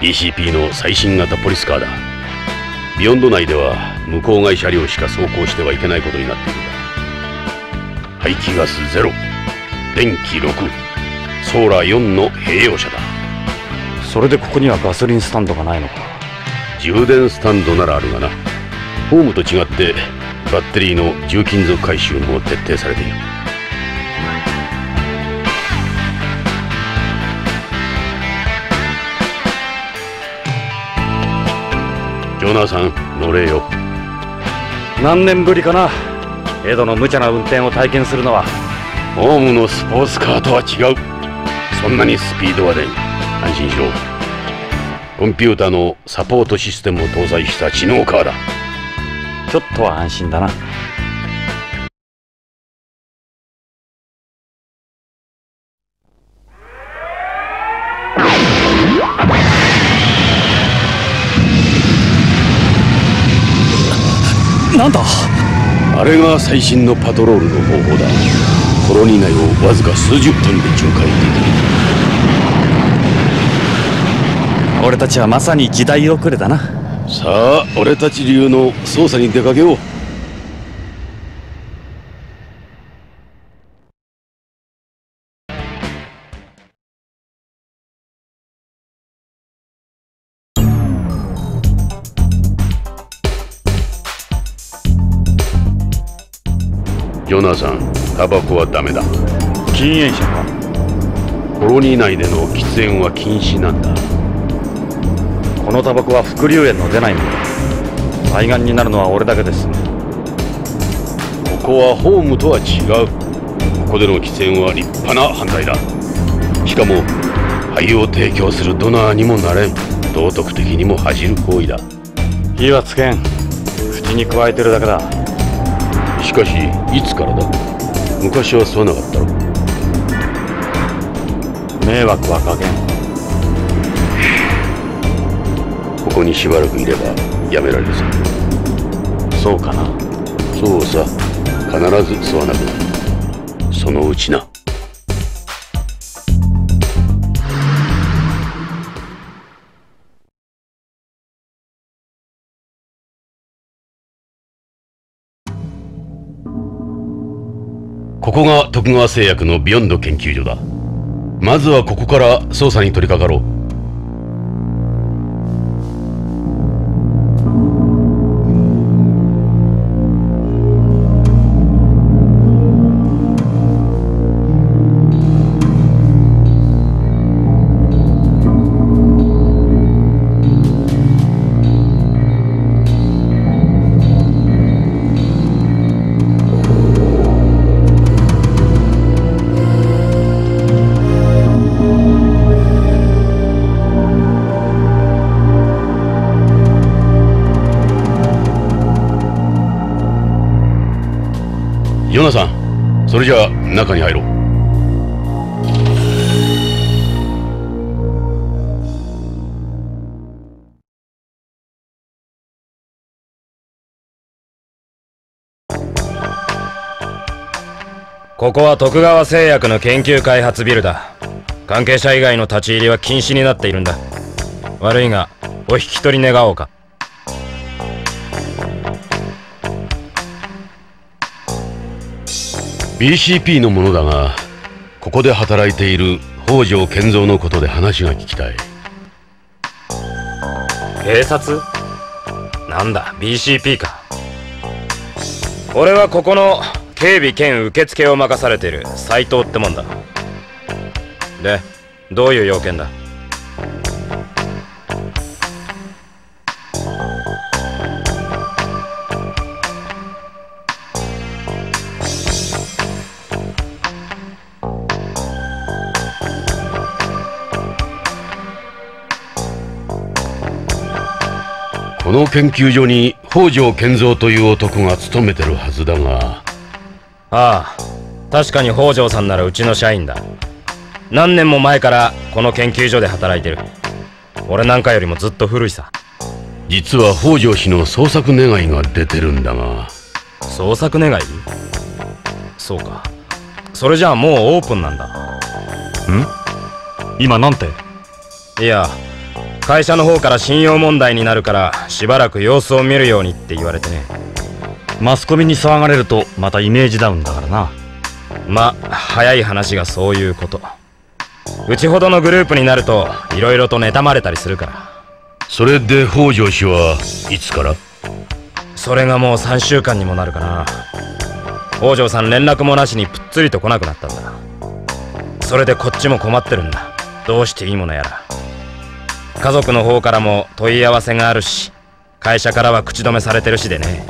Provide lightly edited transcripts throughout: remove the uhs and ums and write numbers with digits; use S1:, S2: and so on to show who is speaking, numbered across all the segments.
S1: BCP の最新型ポリスカーだ。ビヨンド内では無公害車両しか走行してはいけないことになっているんだ。排気ガス0、電気6、ソーラー4の併用車だ。
S2: それでここにはガソリンスタンドがないのか。
S1: 充電スタンドならあるがな。ホームと違ってバッテリーの重金属回収も徹底されている。ジョナサン、乗れよ。
S2: 何年ぶりかな、エドの無茶な運転を体験するのは。
S1: ホームのスポーツカーとは違う。そんなにスピードは出ん。安心しろ。コンピューターのサポートシステムを搭載した知能カーだ。
S2: ちょっとは安心だな。なんだ
S1: あれが最新のパトロールの方法だ。コロニー内をわずか数十分で巡回できる。
S2: 俺たちはまさに時代遅れだな。
S1: さあ、俺たち流の捜査に出かけよう。ジョナサン、タバコはダメだ。
S2: 禁煙者か。
S1: コロニー内での喫煙は禁止なんだ。
S2: このタバコは副流煙の出ないものだ。肺がんになるのは俺だけです。
S1: ここはホームとは違う。ここでの喫煙は立派な犯罪だ。しかも肺を提供するドナーにもなれん。道徳的にも恥じる行為だ。
S2: 火はつけん。口に加えてるだけだ。
S1: しかしいつからだ。昔は吸わなかったろ。
S2: 迷惑はかけん。
S1: ここにしばらくいればやめられるさ。
S2: そうかな。
S1: そうさ、必ず吸わなくなる。そのうちな。ここが徳川製薬のビヨンド研究所だ。まずはここから捜査に取り掛かろう。ヨナさん、それじゃあ中に入ろう。
S3: ここは徳川製薬の研究開発ビルだ。関係者以外の立ち入りは禁止になっているんだ。悪いがお引き取り願おうか。
S1: BCP のものだが、ここで働いている北条健三のことで話が聞きたい。
S3: 警察？なんだ BCP か。俺はここの警備兼受付を任されている斉藤ってもんだ。で、どういう要件だ？
S1: この研究所に北条健三という男が勤めてるはずだが。
S3: ああ、確かに北条さんならうちの社員だ。何年も前からこの研究所で働いてる。俺なんかよりもずっと古いさ。
S1: 実は北条氏の捜索願いが出てるんだが。
S3: 捜索願い？そうか。それじゃあもうオープンなんだ。
S2: 今なんて？
S3: いや、 会社の方から信用問題になるからしばらく様子を見るようにって言われてね。
S2: マスコミに騒がれるとまたイメージダウンだからな。
S3: まあ早い話がそういうこと。うちほどのグループになるといろいろと妬まれたりするから。
S1: それで北条氏はいつから？
S3: それがもう3週間にもなるかな。北条さん連絡もなしにぷっつりと来なくなったんだ。それでこっちも困ってるんだ。どうしていいものやら。家族の方からも問い合わせがあるし、会社からは口止めされてるしでね。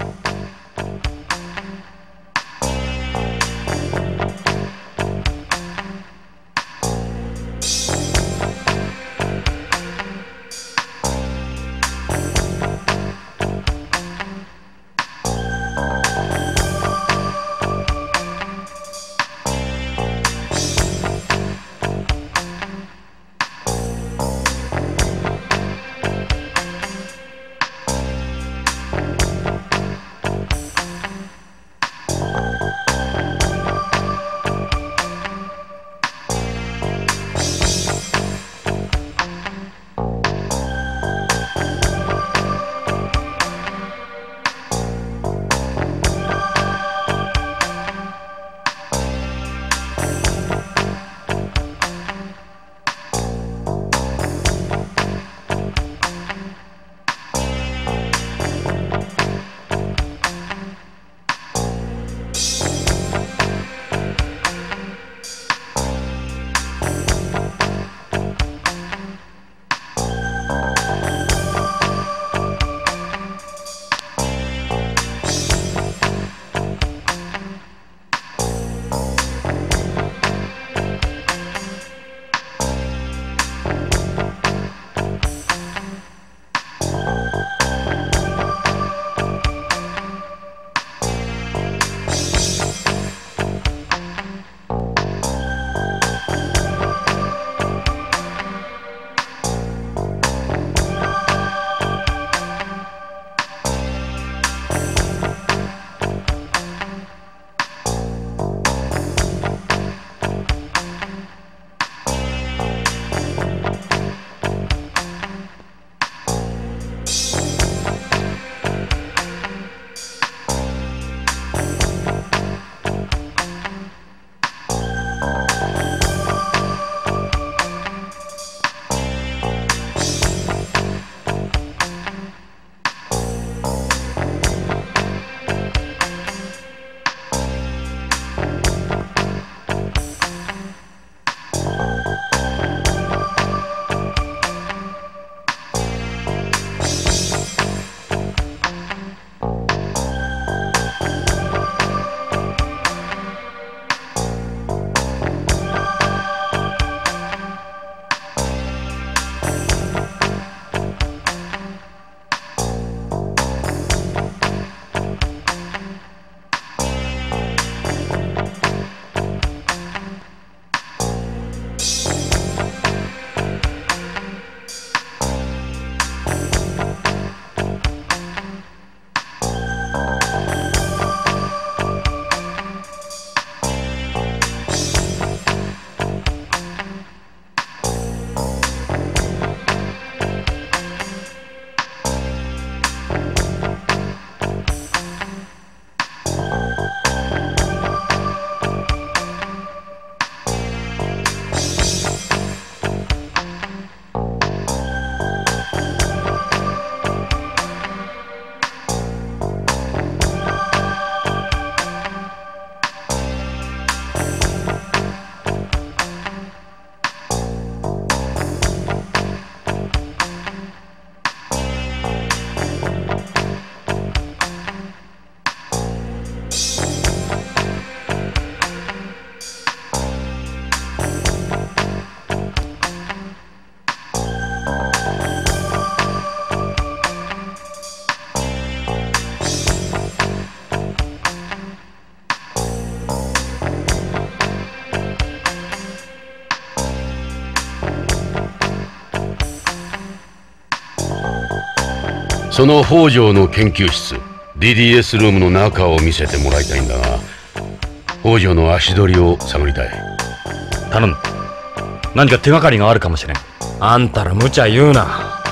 S1: その北条の研究室 DDS ルームの中を見せてもらいたいんだが、北条の足取りを探りたい。
S2: 頼む。何か手がかりがあるかもしれん。
S3: あんたら無茶言うな。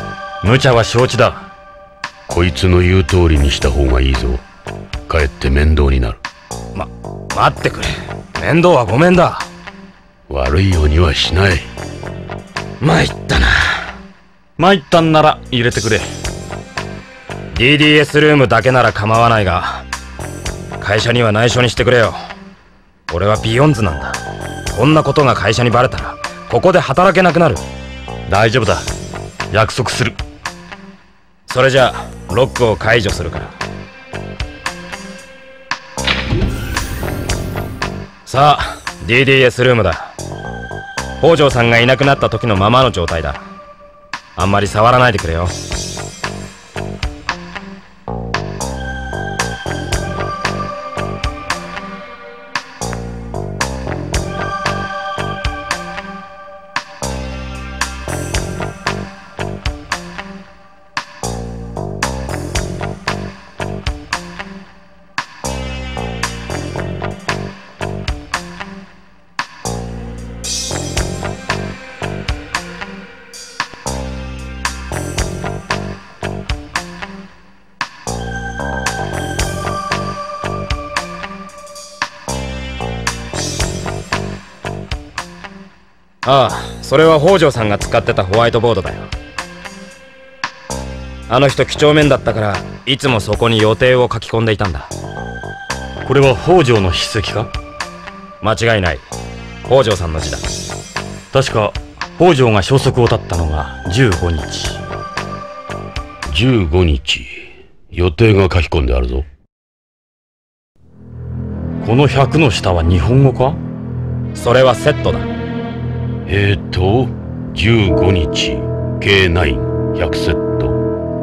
S2: 無茶は承知だ。
S1: こいつの言う通りにした方がいいぞ。かえって面倒になる。
S3: 待ってくれ。面倒はごめんだ。
S1: 悪いようにはしない。
S3: 参ったな。
S2: 参ったんなら入れてくれ。
S3: DDS ルームだけなら構わないが、会社には内緒にしてくれよ。俺はビヨンズなんだ。こんなことが会社にバレたらここで働けなくなる。
S2: 大丈夫だ、約束する。
S3: それじゃあロックを解除するから。さあ DDS ルームだ。北条さんがいなくなった時のままの状態だ。あんまり触らないでくれよ。ああ、それは北条さんが使ってたホワイトボードだよ。あの人几帳面だったからいつもそこに予定を書き込んでいたんだ。
S2: これは北条の筆跡か？
S3: 間違いない。北条さんの字だ。
S2: 確か北条が消息を絶ったのが15日。
S1: 15日、予定が書き込んであるぞ。
S2: この100の下は日本語か？
S3: それはセットだ。
S1: 15日 K9100 セット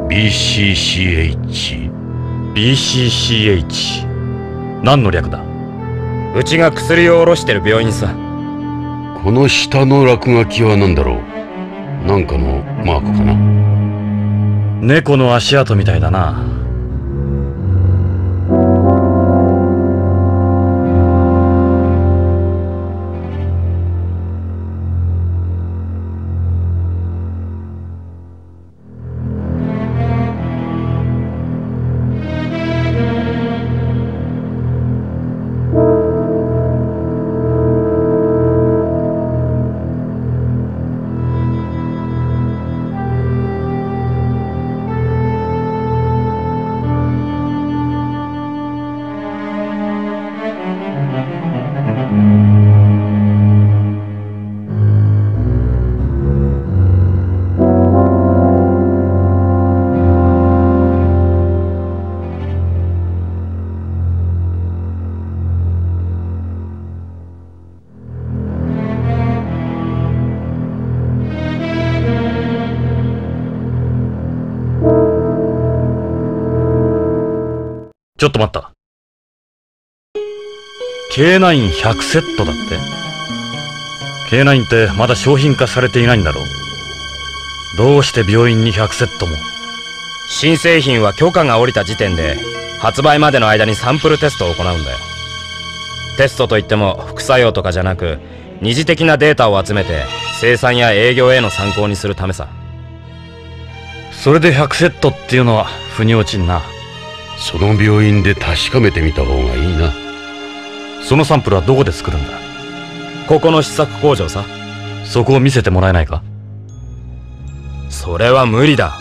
S2: BCCH。 何の略だ？
S3: うちが薬を卸してる病院さ。
S1: この下の落書きは何だろう。なんかのマークかな。
S2: 猫の足跡みたいだな。ちょっと待った。K9100 セットだって？ K9 ってまだ商品化されていないんだろう。どうして病院に100セットも？
S3: 新製品は許可が下りた時点で発売までの間にサンプルテストを行うんだよ。テストといっても副作用とかじゃなく、二次的なデータを集めて生産や営業への参考にするためさ。
S2: それで100セットっていうのは腑に落ちんな。
S1: その病院で確かめてみた方がいいな。
S2: そのサンプルはどこで作るんだ？
S3: ここの試作工場さ。
S2: そこを見せてもらえないか？
S3: それは無理だ。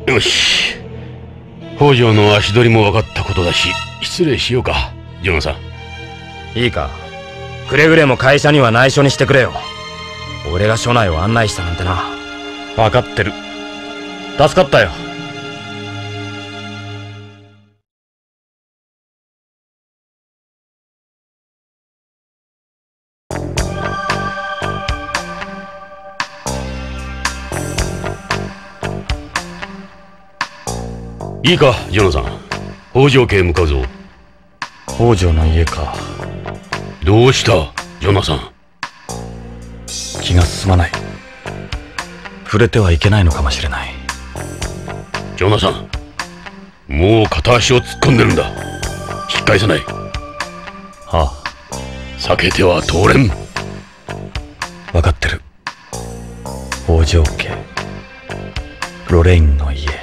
S1: よし。北条の足取りも分かったことだし、失礼しようか、ジョナサン。
S3: いいか、くれぐれも会社には内緒にしてくれよ。俺が署内を案内したなんてな。
S2: 分かってる。助かったよ。
S1: いいか、ジョナサン。北条家へ向かうぞ。
S2: 北条の家か。
S1: どうした、ジョナサン。
S2: 気が進まない。触れてはいけないのかもしれない。
S1: ジョナサン、もう片足を突っ込んでるんだ。引き返さない。
S2: はあ。
S1: 避けては通れん。
S2: 分かってる。北条家、ロレインの家。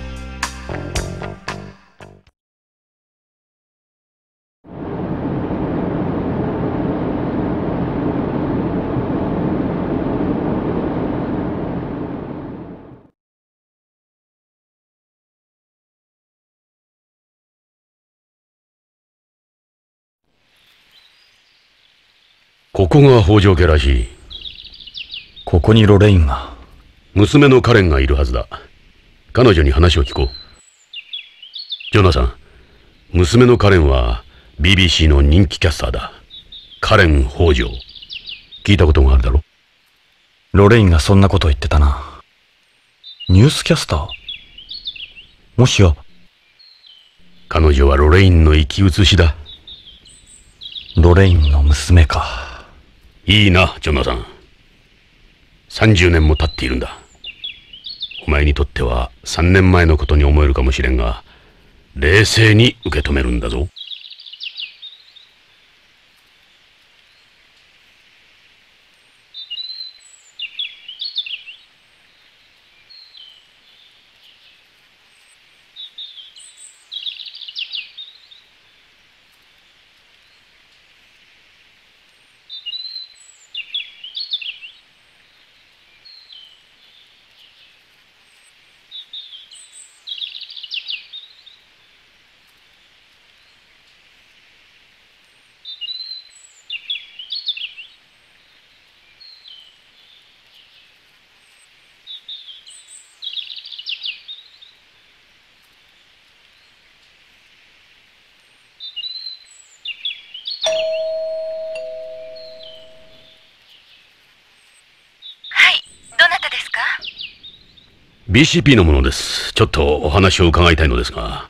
S1: ここが北条家らしい。
S2: ここにロレインが。
S1: 娘のカレンがいるはずだ。彼女に話を聞こう。ジョナサン、娘のカレンは BBC の人気キャスターだ。カレン北条。聞いたことがあるだろ？
S2: ロレインがそんなこと言ってたな。ニュースキャスター？もしや。
S1: 彼女はロレインの生き写しだ。
S2: ロレインの娘か。
S1: いいな、ジョナサン。30年も経っているんだ。お前にとっては3年前のことに思えるかもしれんが、冷静に受け止めるんだぞ。BCP のものです。ちょっとお話を伺いたいのですが。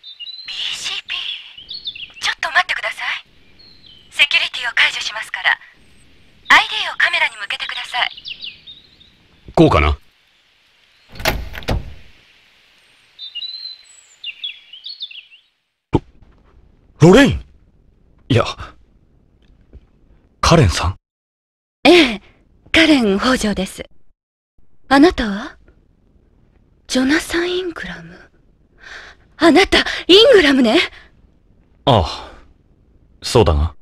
S4: BCP？ ちょっと待ってください。セキュリティを解除しますから ID をカメラに向けてください。
S1: こうかな？
S2: ロレイン？いや、カレンさん？
S4: ええ、カレン北条です。あなたは？ジョナサン・イングラム。あなた、イングラムね。
S2: ああ、そうだが。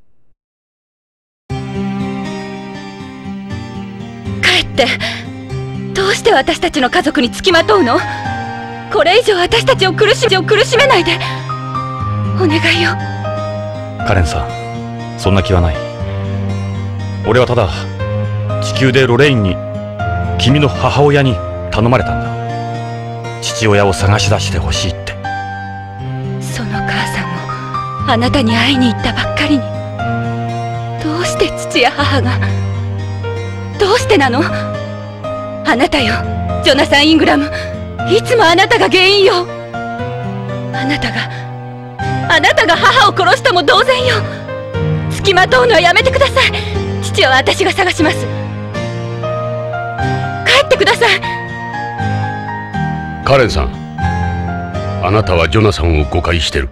S4: 帰って。どうして私たちの家族につきまとうの？これ以上私たちを苦しめないで。お願いよ。
S2: カレンさん、そんな気はない。俺はただ、地球でロレインに、君の母親に頼まれたんだ。父親を探し出してほしいって。
S4: その母さんもあなたに会いに行ったばっかりに。どうして父や母が。どうしてなの？あなたよ、ジョナサン・イングラム。いつもあなたが原因よ。あなたが母を殺したも同然よ。付きまとうのはやめてください。父は私が探します。帰ってください。
S1: カレンさん、あなたはジョナサンを誤解してる。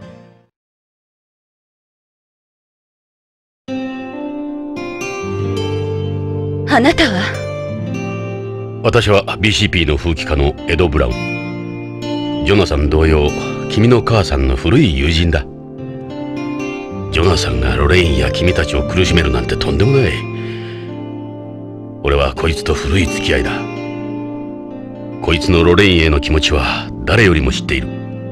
S4: あなたは？
S1: 私は BCP の風紀家のエド・ブラウン。ジョナサン同様、君の母さんの古い友人だ。ジョナサンがロレインや君たちを苦しめるなんてとんでもない。俺はこいつと古い付き合いだ。こいつのロレインへの気持ちは誰よりも知っている。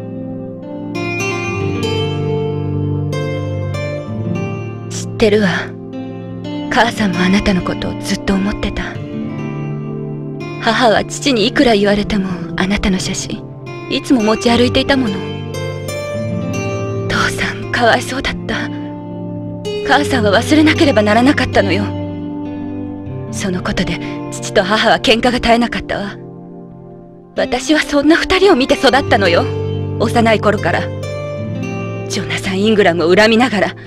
S4: 知ってるわ。母さんもあなたのことをずっと思ってた。母は父にいくら言われてもあなたの写真いつも持ち歩いていたもの。父さんかわいそうだった。母さんは忘れなければならなかったのよ。そのことで父と母は喧嘩が絶えなかったわ。私はそんな二人を見て育ったのよ、幼い頃から。ジョナサン・イングラムを恨みながら。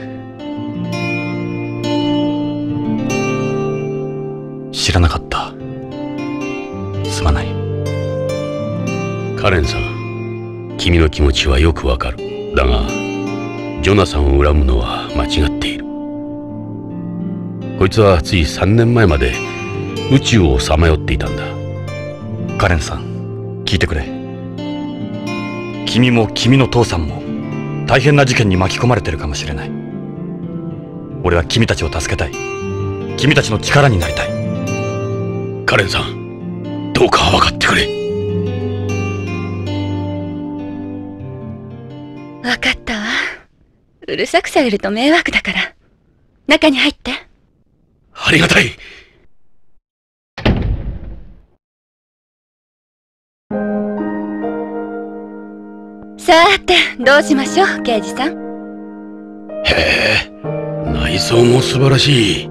S2: 知らなかった。すまない。
S1: カレンさん、君の気持ちはよくわかる。だがジョナサンを恨むのは間違っている。こいつはつい3年前まで宇宙をさまよっていたんだ。
S2: カレンさん、聞いてくれ。君も君の父さんも大変な事件に巻き込まれてるかもしれない。俺は君たちを助けたい。君たちの力になりたい。
S1: カレンさん、どうか分かってくれ。
S4: 分かったわ。うるさくされると迷惑だから。中に入って。
S1: ありがたい。
S4: さて、どうしましょう、刑事さん。
S1: へえ、内装も素晴らしい。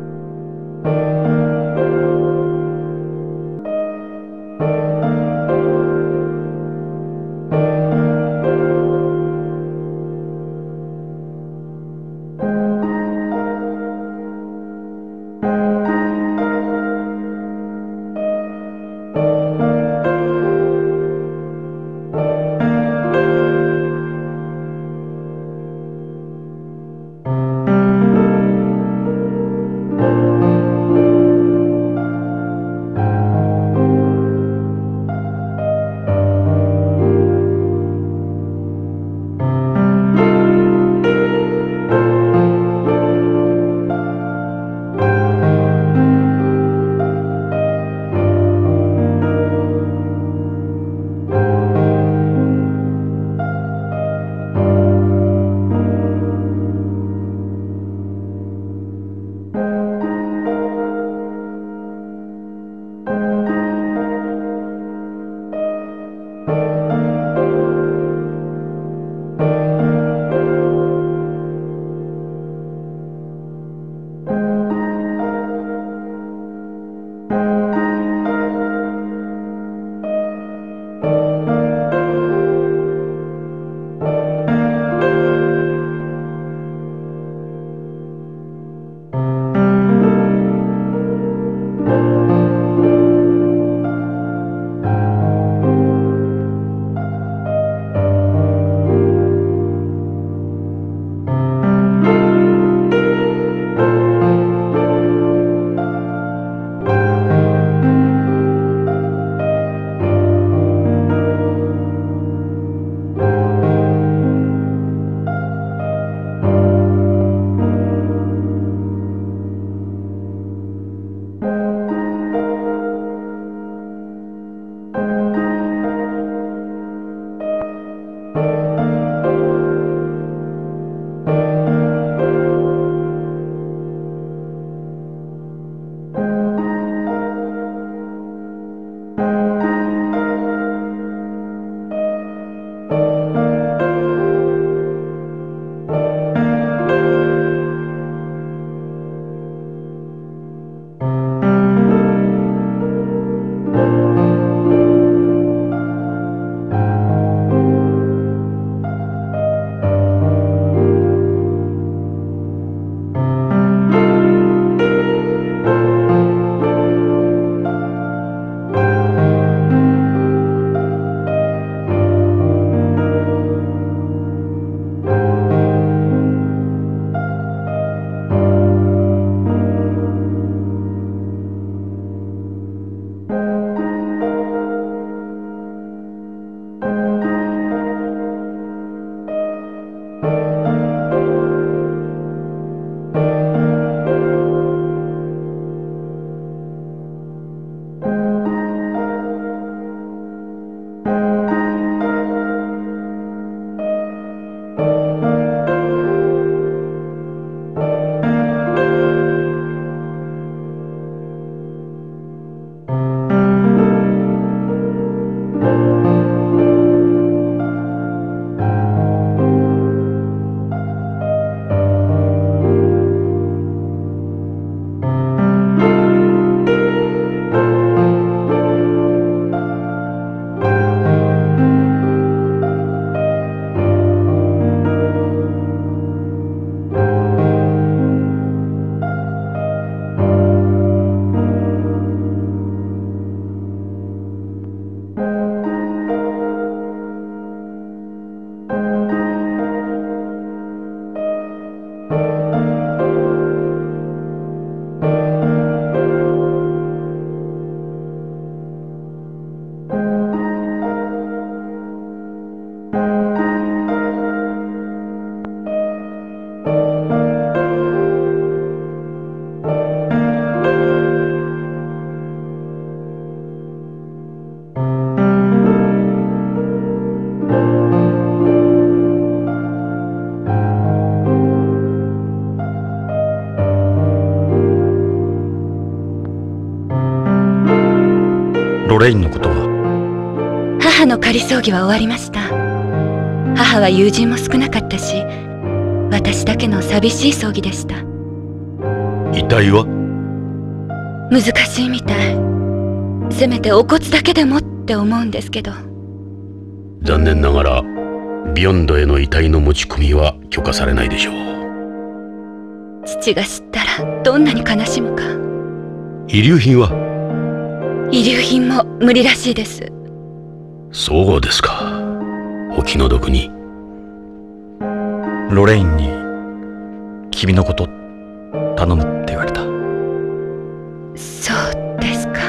S2: ロレインのことは？
S4: 母の仮葬儀は終わりました。母は友人も少なかったし、私だけの寂しい葬儀でした。
S1: 遺体は？
S4: 難しいみたい。せめてお骨だけでもって思うんですけど。
S1: 残念ながらビヨンドへの遺体の持ち込みは許可されないでしょう。
S4: 父が知ったらどんなに悲しむか。
S1: 遺留品は？
S4: 遺留品も無理らしいです。
S1: そうですか。お気の毒に。
S2: ロレインに君のこと頼むって言われた。
S4: そうですか。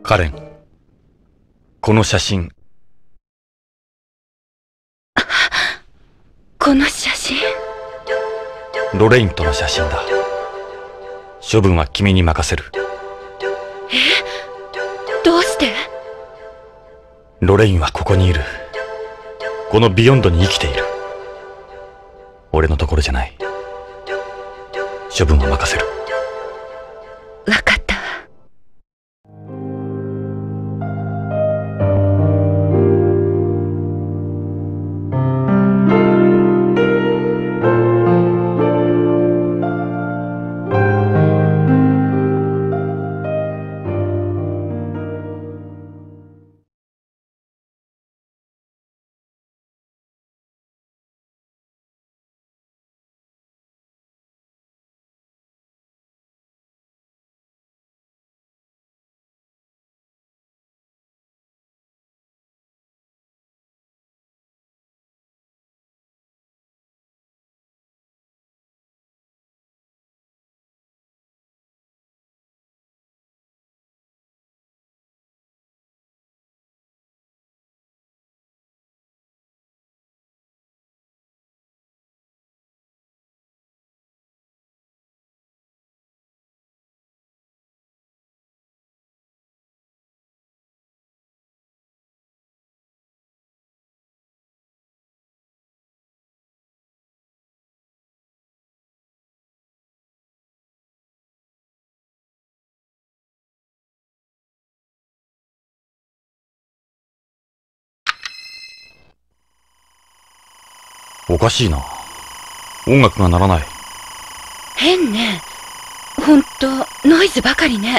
S2: カレン、この写真。
S4: この写真。
S2: ロレインとの写真だ。処分は君に任せる。
S4: どうして？
S2: ロレインはここにいる。このビヨンドに生きている。俺のところじゃない。処分は任せる。
S4: わかったわ。
S2: おかしいな。音楽が鳴らない。
S4: 変ね。ほんと、ノイズばかりね。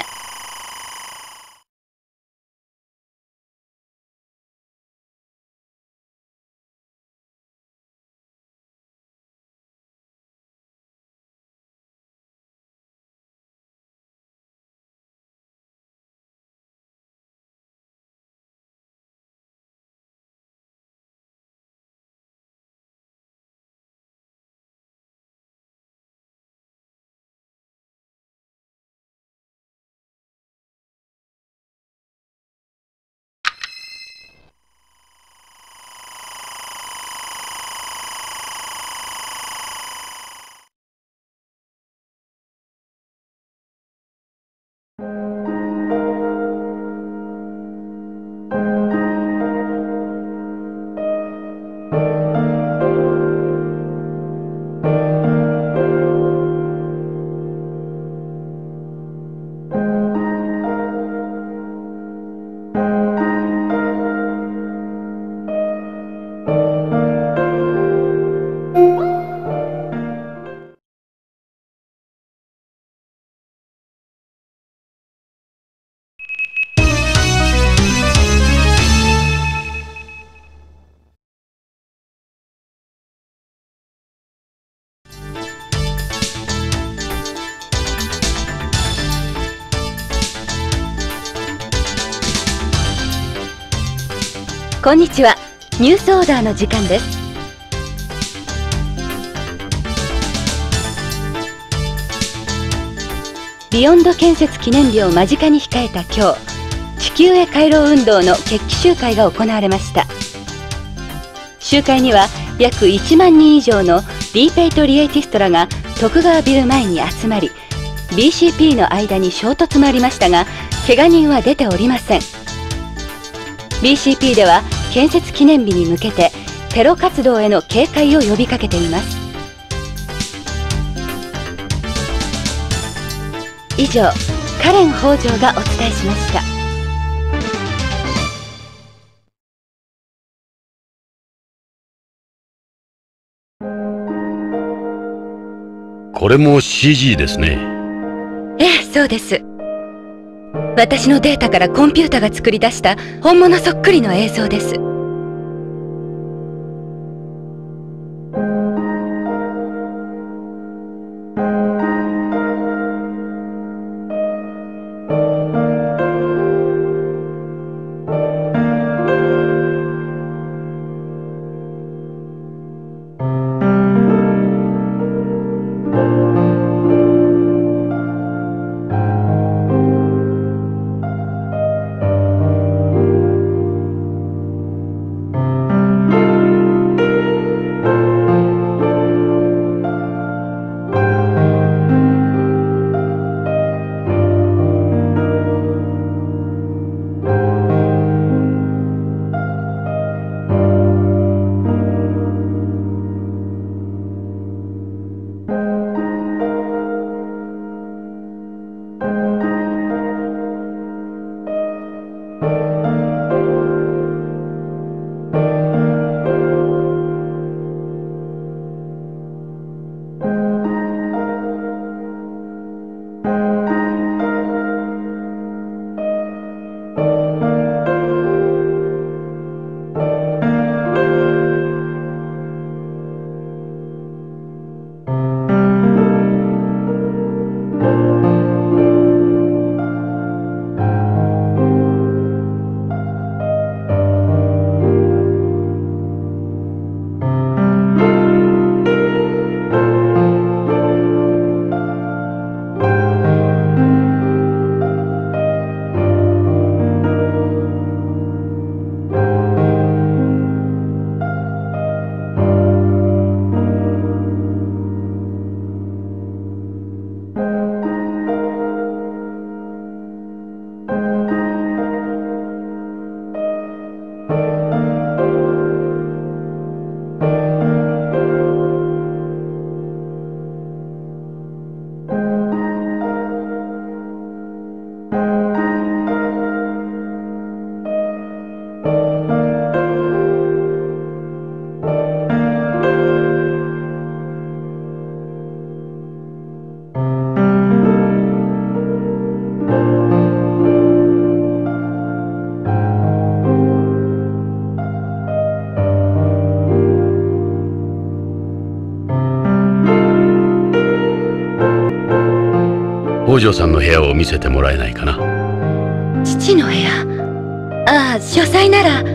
S4: こんにちは。ニュースオーダーの時間です。ビヨンド建設記念日を間近に控えた今日、地球へ帰ろう運動の決起集会が行われました。集会には約1万人以上のリーペイトリエイティストらが徳川ビル前に集まり、 BCP の間に衝突もありましたが、怪我人は出ておりません。 BCP では建設記念日に向けてテロ活動への警戒を呼びかけています。以上、カレン北条がお伝えしました。
S1: これも CG ですね。
S4: ええ、そうです。私のデータからコンピュータが作り出した本物そっくりの映像です。
S1: 北条さんの部屋を見せてもらえないかな。
S4: 父の部屋。ああ、書斎なら。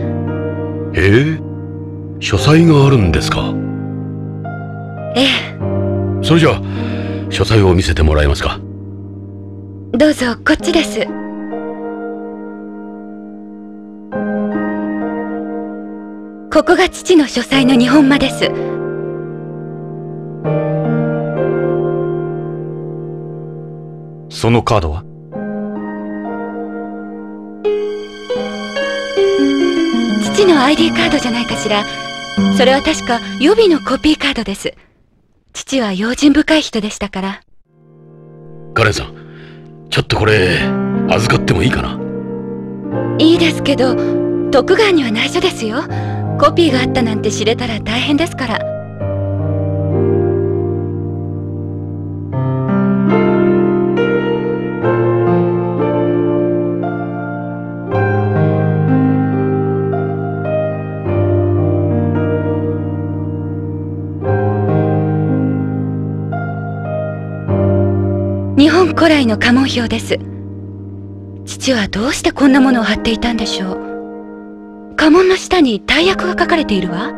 S1: 書斎があるんですか。
S4: ええ。
S1: それじゃあ書斎を見せてもらえますか。
S4: どうぞ、こっちです。ここが父の書斎の日本間です。
S2: そのカードは？
S4: 父の ID カードじゃないかしら。それは確か予備のコピーカードです。父は用心深い人でしたから。
S1: カレンさん、ちょっとこれ預かってもいいかな。
S4: いいですけど、徳川には内緒ですよ。コピーがあったなんて知れたら大変ですから。日本古来の家紋標です。父はどうしてこんなものを貼っていたんでしょう。家紋の下に大役が書かれているわ。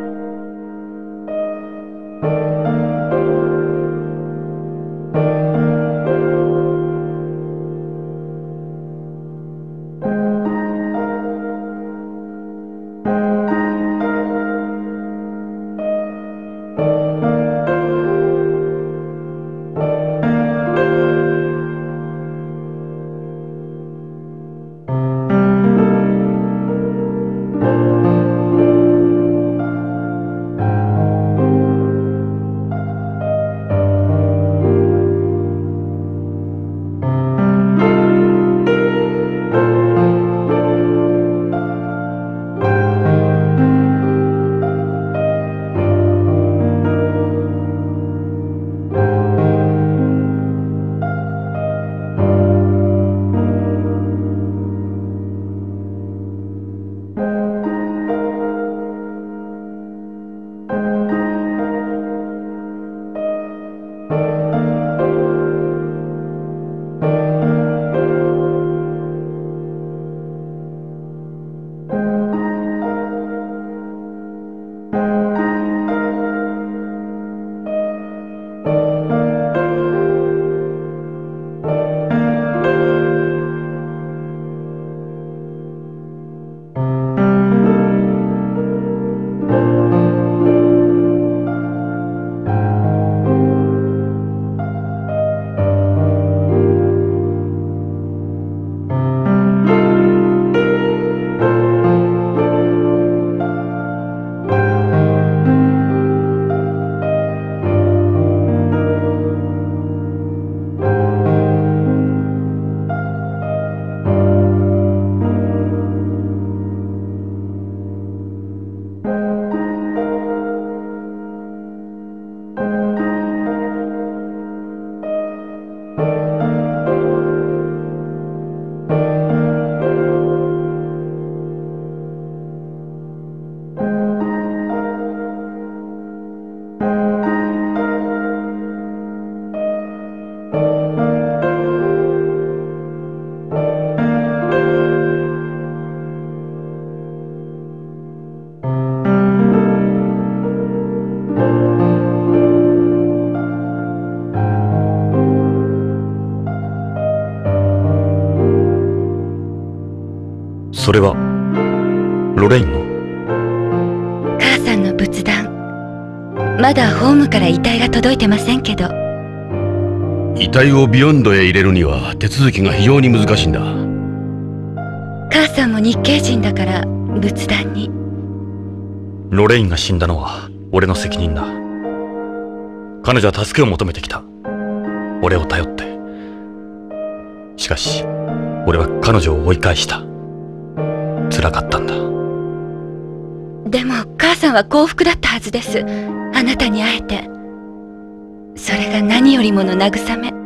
S2: それはロレインの？
S4: 母さんの仏壇、まだホームから遺体が届いてませんけど。
S1: 遺体をビヨンドへ入れるには手続きが非常に難しいんだ。
S4: 母さんも日系人だから仏壇に。
S2: ロレインが死んだのは俺の責任だ。彼女は助けを求めてきた。俺を頼って。しかし俺は彼女を追い返した。辛かったんだ。
S4: でも母さんは幸福だったはずです。あなたに会えて。それが何よりもの慰め。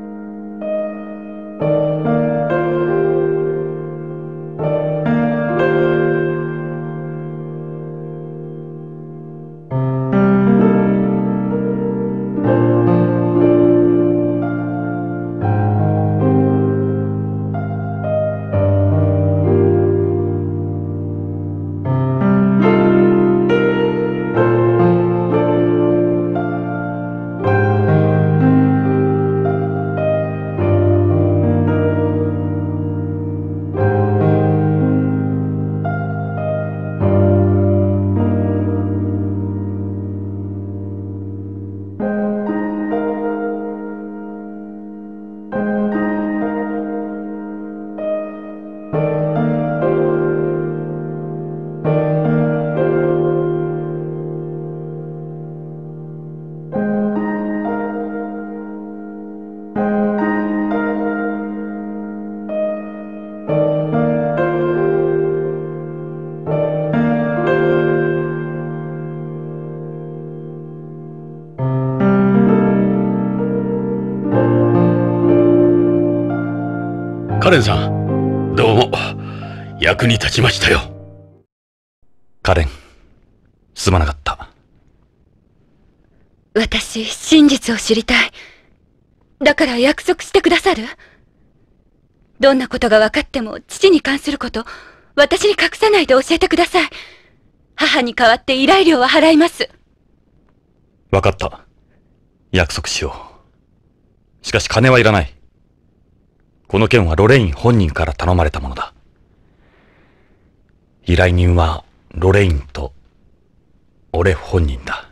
S1: カレンさん、どうも役に立ちましたよ。
S2: カレン、すまなかった。
S4: 私、真実を知りたい。だから約束してくださる？どんなことが分かっても父に関すること、私に隠さないで教えてください。母に代わって依頼料は払います。
S2: 分かった。約束しよう。しかし金はいらない。この件はロレイン本人から頼まれたものだ。依頼人はロレインと俺本人だ。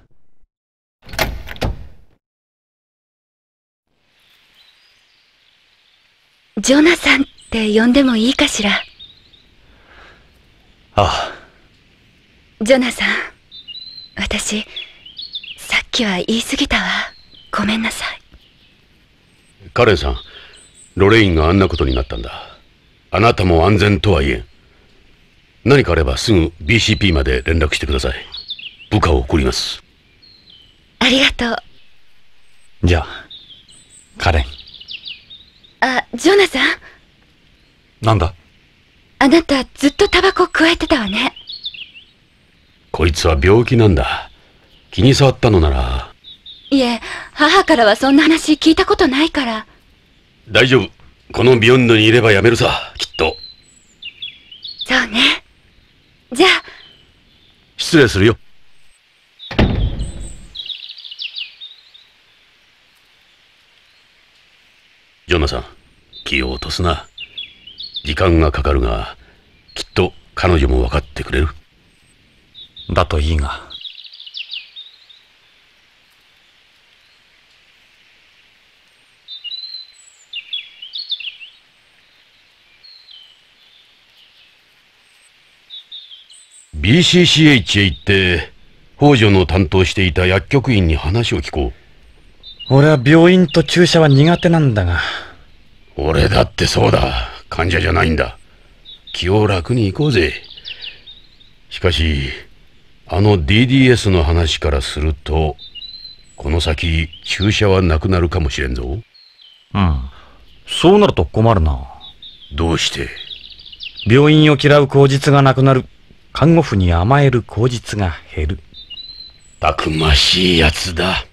S4: ジョナサンって呼んでもいいかしら？
S2: ああ。
S4: ジョナサン、私、さっきは言い過ぎたわ。ごめんなさい。
S1: カレンさん、ロレインがあんなことになったんだ。あなたも安全とは言えん。何かあればすぐ BCP まで連絡してください。部下を送ります。
S4: ありがとう。
S2: じゃあ、カレン。
S4: あ、ジョナサン。
S2: なんだ？
S4: あなたずっとタバコ加えてたわね。
S1: こいつは病気なんだ。気に障ったのなら。
S4: いえ、母からはそんな話聞いたことないから。
S1: 大丈夫。このビヨンドにいればやめるさ、きっと。
S4: そうね。じゃあ。
S1: 失礼するよ。ジョナサン、気を落とすな。時間がかかるが、きっと彼女も分かってくれる。
S2: だといいが。
S1: BCCH へ行って、北条の担当していた薬局員に話を聞こ
S2: う。俺は病院と注射は苦手なんだが。
S1: 俺だってそうだ。患者じゃないんだ。気を楽に行こうぜ。しかし、あの DDS の話からすると、この先注射はなくなるかもしれんぞ。
S2: うん。そうなると困るな。
S1: どうして？
S2: 病院を嫌う口実がなくなる。看護婦に甘える口実が減る。
S1: たくましいやつだ。